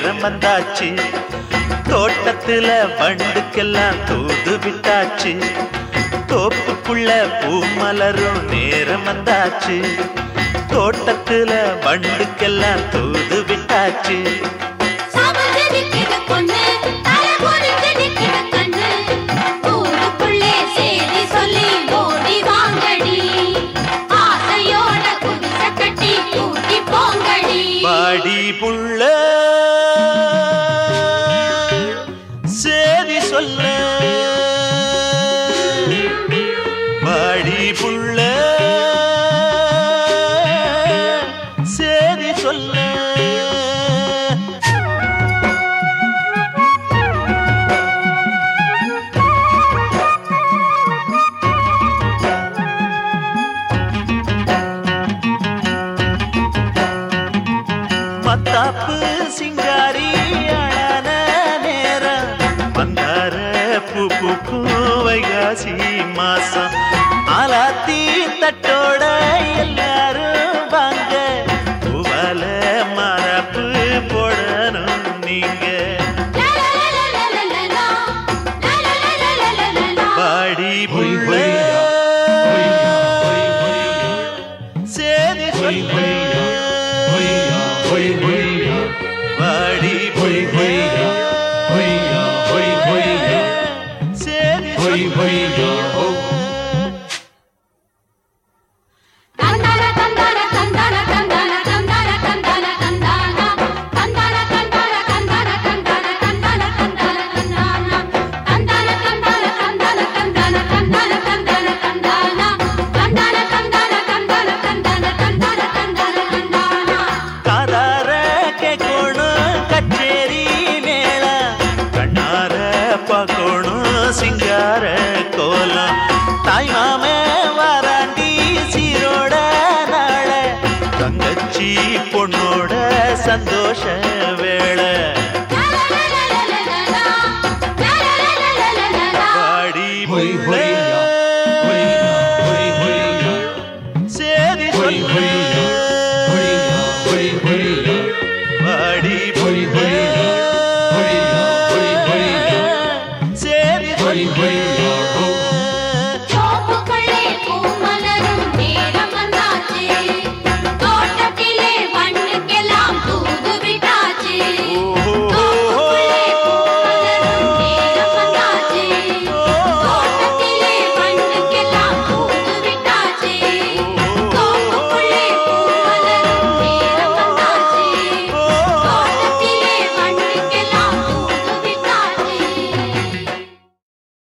நேரம் வந்தாச்சு. தோட்டத்துல வண்டுக்கெல்லாம் தூது விட்டாச்சு. தோப்புக்குள்ள பூ மலரும் நேரம் வந்தாச்சு. தோட்டத்துல வண்டுக்கெல்லாம் தூது விட்டாச்சு. பாடி புள்ள சேதி சொல்ல, பாடி புள்ள சேதி சொல்ல. மத்தாப்பு சிங்காரி அழான நேரம் மந்தார பூ பூக்கும் வைகாசி மாசம். ஆலாத்தி தட்டோட எல்லாரும் வாங்க, பூவால மரப்பு போடணும் நீங்க. பாடி புள்ள சேதி சொல்ல, வாடி சேதி சிங்கார கோலம். தாய் மாமே வாராண்டி சீரோட நாள, தங்கச்சி பொண்ணோட சந்தோஷ